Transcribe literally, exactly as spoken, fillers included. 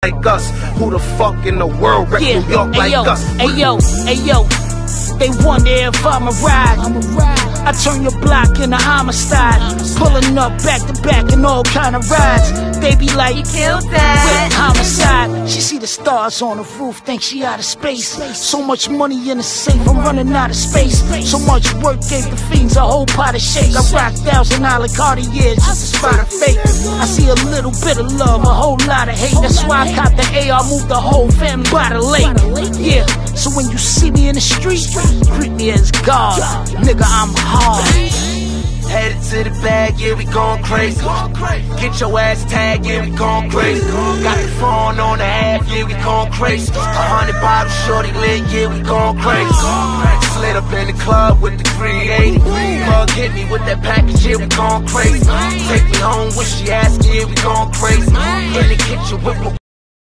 like us. Who the fuck in the world wreck Yeah. New York like Ayo, us? ayo, ayo. They wonder if I'm a ride. I turn your block into homicide. Pulling up back to back in all kind of rides. They be like, you killed that. With homicide. She see the stars on the roof, think she out of space. So much money in the safe, I'm running out of space. So much work gave the fiends a whole pot of shake. I rock thousand dollar Cartiers just to spot a fake. I see a little bit of love, a whole lot of hate. That's why I cop the A R, move the whole family by the lake. Yeah, so when you see me in the street, greet me as God. Nigga, I'm hard. Headed to the bag, yeah, we gon' crazy. Get your ass tagged, yeah, we gon' crazy. Got the phone on the half, yeah, we gon' crazy. A hundred bottles, shorty lit, yeah, we gon' crazy. Slid up in the club with the three eighty. Plug hit me with that package, yeah, we gon' crazy. Take me home with she ass, yeah, we gon' crazy. In the kitchen with my